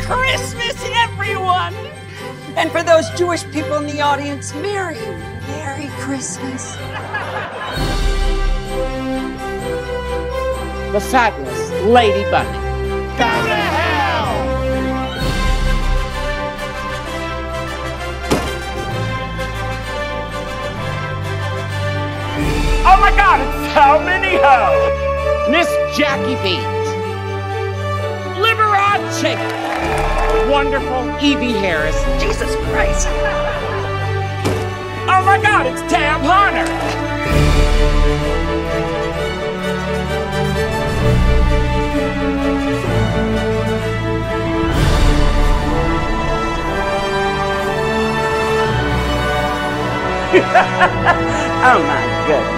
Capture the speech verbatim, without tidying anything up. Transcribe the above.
Christmas, everyone! And for those Jewish people in the audience, Merry, Merry Christmas. The fabulous Lady Bunny. Go to hell! Oh my God, it's Sal Mineo! Miss Jackie Beat. Liberace. Wonderful Evie Harris. Jesus Christ. Oh my God, it's Tab Hunter! Oh my goodness.